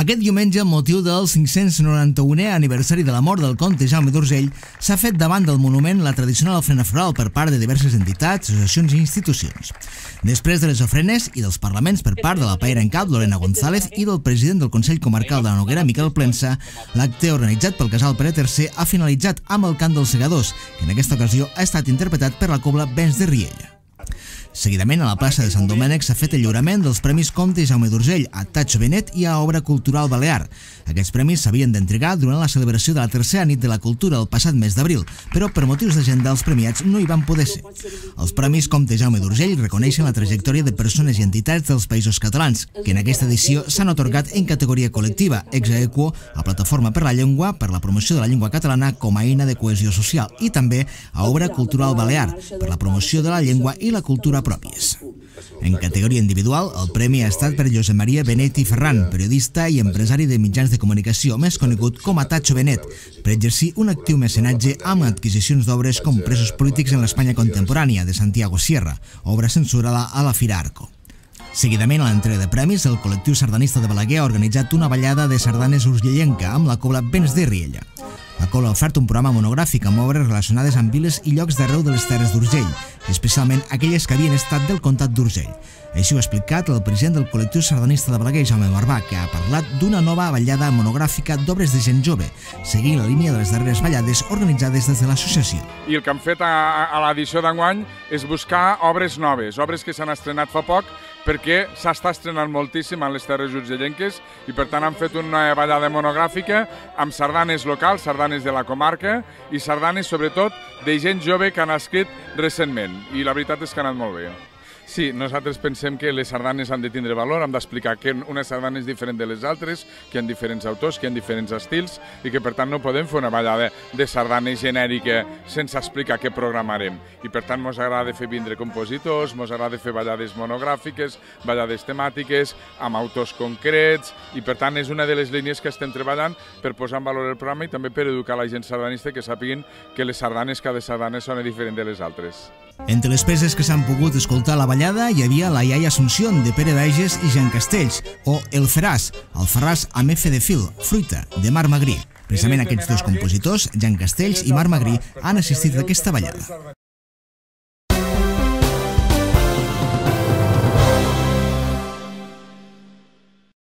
Aquest diumenge, amb motiu del 591è aniversari de la mort del comte Jaume d'Urgell, s'ha fet davant del monument la tradicional ofrena floral per part de diverses entitats, associacions i institucions. Després de les ofrenes i dels parlaments per part de la paella en cap, Lorena González, i del president del Consell Comarcal de la Noguera, Miquel Plensa, l'acte organitzat pel casal Pere III ha finalitzat amb el cant dels segadors, que en aquesta ocasió ha estat interpretat per la cobla Vents de Riella. Seguidament, a la plaça de Sant Domènec s'ha fet el lliurament dels Premis Comte Jaume d'Urgell a Tacho Benet i a Obra Cultural Balear. Aquests premis s'havien d'entregar durant la celebració de la tercera nit de la cultura el passat mes d'abril, però per motius d'agenda els premiats no hi van poder ser. Els Premis Comte Jaume d'Urgell reconeixen la trajectòria de persones i entitats dels Països Catalans, que en aquesta edició s'han atorgat en categoria col·lectiva, ex aequo a Plataforma per la Llengua, per la promoció de la llengua catalana com a eina de cohesió social, i també a Obra Cultural Balear, per la promoció de la llengua i la cultura pròpies. En categoria individual, el premi ha estat per Josep Maria Benet i Ferran, periodista i empresari de mitjans de comunicació, més conegut com a Tacho Benet, per exercir un actiu mecenatge amb adquisicions d'obres com Presos polítics en l'Espanya contemporània, de Santiago Sierra, obra censurada a la Fira Arco. Seguidament, a l'entrega de premis, el col·lectiu sardanista de Balaguer ha organitzat una ballada de sardanes urgellenca amb la cobla Vents de Riella. La cobla ha ofert un programa monogràfic amb obres relacionades amb viles i llocs d'arreu de les terres d'Urgell, especialment aquelles que havien estat del comtat d'Urgell. Així ho ha explicat el president del col·lectiu sardanista de Balaguer, Jaume Barbà, que ha parlat d'una nova ballada monogràfica d'obres de gent jove, seguint la línia de les darreres ballades organitzades des de l'associació. I el que hem fet a l'edició d'enguany és buscar obres noves, obres que s'han estrenat fa poc, perquè s'està estrenant moltíssim a les terres urgellenques i per tant han fet una ballada monogràfica amb sardanes locals, sardanes de la comarca i sardanes sobretot de gent jove que han escrit recentment i la veritat és que ha anat molt bé. Sí, nosaltres pensem que les sardanes han de tindre valor, hem d'explicar que una sardana és diferent de les altres, que hi ha diferents autors, que hi ha diferents estils i que per tant no podem fer una ballada de sardanes genèrica sense explicar què programarem. I per tant ens agrada fer vindre compositors, ens agrada fer ballades monogràfiques, ballades temàtiques, amb autors concrets i per tant és una de les línies que estem treballant per posar en valor el programa i també per educar la gent sardanista que sàpiguen que les sardanes, cada sardana sona diferent de les altres. Entre les peces que s'han pogut escoltar a la ballada hi havia La iaia Asunción, de Pere Bages i Jean Castells, o El Feràs, el Ferràs amb F de fil, Fruita, de Marc Magrí. Precisament aquests dos compositors, Jean Castells i Marc Magrí, han assistit a aquesta ballada.